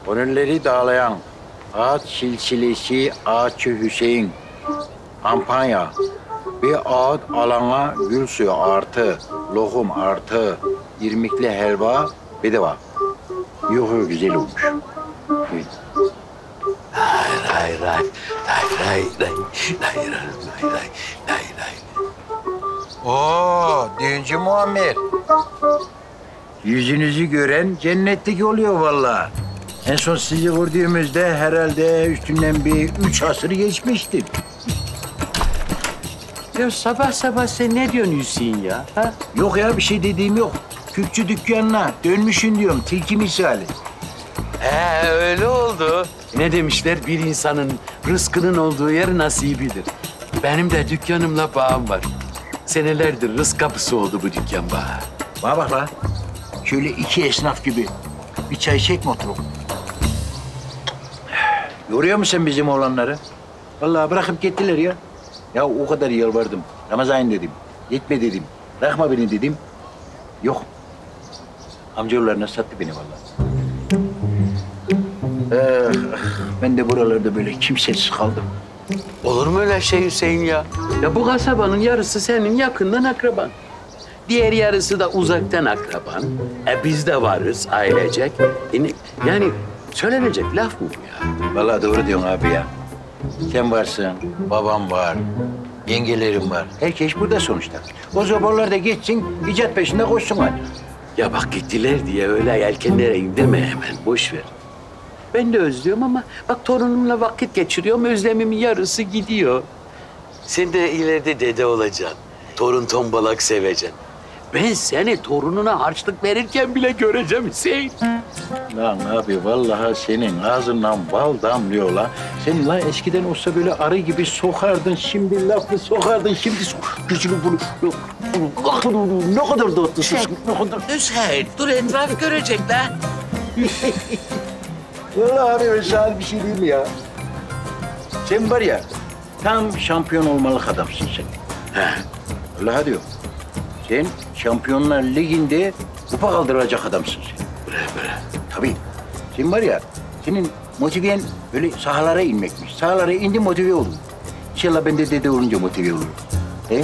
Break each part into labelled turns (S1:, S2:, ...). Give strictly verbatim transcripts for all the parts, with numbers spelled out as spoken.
S1: Gönülleri dağlayan ağaç silsilesi Ağaççı Hüseyin. Kampanya. Bir ağaç alana gül suyu artı, lokum artı, irmikli helva bedava. Yok yok güzel olmuş. Evet.
S2: Lay lay lay lay lay lay lay lay lay lay lay.
S1: Oo, düğüncü Muammer. Yüzünüzü gören cennetlik oluyor vallahi. En son sizi gördüğümüzde herhalde üstünden bir üç asır geçmişti.
S2: Ya sabah sabah sen ne diyorsun Hüseyin ya? Ha?
S1: Yok ya bir şey dediğim yok. Kürkçü dükkanına dönmüşsün diyorum tilki misali.
S2: He öyle oldu. Ne demişler? Bir insanın rızkının olduğu yer nasibidir. Benim de dükkanımla bağım var. Senelerdir rızk kapısı oldu bu dükkan bağı.
S1: Bana bak la. Şöyle iki esnaf gibi bir çay çekme oturup. Yoruyor musun bizim oğlanları? Vallahi bırakıp gittiler ya. Ya o kadar yalvardım. Ramazan dedim. Gitme dedim. Bırakma beni dedim. Yok. Amcaoğullarına sattı beni vallahi. Eh, ben de buralarda böyle kimsesiz kaldım.
S2: Olur mu öyle şey Hüseyin ya? Ya bu kasabanın yarısı senin yakından akraban. Diğer yarısı da uzaktan akraban. E biz de varız ailecek. Yani, yani söylenecek laf mı bu ya?
S1: Vallahi doğru diyorsun abi ya. Sen varsın, babam var, yengelerim var. Herkes burada sonuçta. O zamanlar da geçsin, icat peşinde koşsun hadi.
S2: Ya bak gittiler diye öyle yelkenlere indirme hemen. Boş ver. Ben de özlüyorum ama bak torunumla vakit geçiriyorum. Özlemimin yarısı gidiyor. Sen de ileride dede olacaksın. Torun tombalak seveceksin. Ben seni torununa harçlık verirken bile göreceğim Hüseyin.
S1: Lan abi vallahi senin ağzından bal damlıyor lan. Sen lan eskiden olsa böyle arı gibi sokardın, şimdi lafı sokardın, şimdi sok... Gücünü bunu... Ne kadar tatlısın, ne kadar...
S2: Hüseyin dur etraf görecekler.
S1: Vallahi abi öyle sağ bir şey değil mi ya? Sen var ya, tam şampiyon olmalık adamsın sen.
S2: He.
S1: Vallahi diyor. Sen Şampiyonlar Ligi'nde kupa kaldıracak adamsın sen.
S2: Bre bre.
S1: Tabii. Sen var ya, senin motiven böyle sahalara inmekmiş. Sahalara indi motive oldun. İnşallah ben de dede olunca motive olurum. He?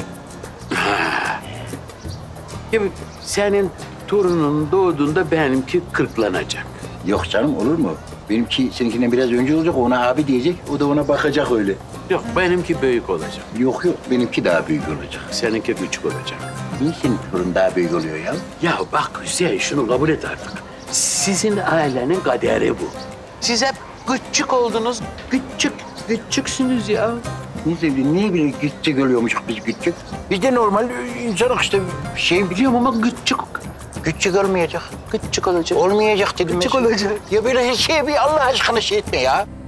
S2: Ya senin torunun doğduğunda benimki kırklanacak.
S1: Yok canım olur mu? Benimki seninkinden biraz önce olacak, ona abi diyecek, o da ona bakacak öyle.
S2: Yok benimki büyük olacak.
S1: Yok yok, benimki daha büyük olacak.
S2: Seninki küçük olacak.
S1: Niye senin torun daha büyük oluyor ya?
S2: Ya bak Hüseyin şunu kabul et artık. Sizin ailenin kaderi bu. Siz hep küçük oldunuz. Küçük, küçüksünüz ya.
S1: Ne sevdiğin, niye bile küçük oluyormuş biz küçük? Biz de normal insanız işte, şey biliyorum ama küçük. Küçük olmayacak.
S2: Küçük olacak.
S1: Olmayacak dedim.
S2: Küçük
S1: mesela.
S2: olacak.
S1: Ya böyle her şeye bir Allah aşkına şey etme ya.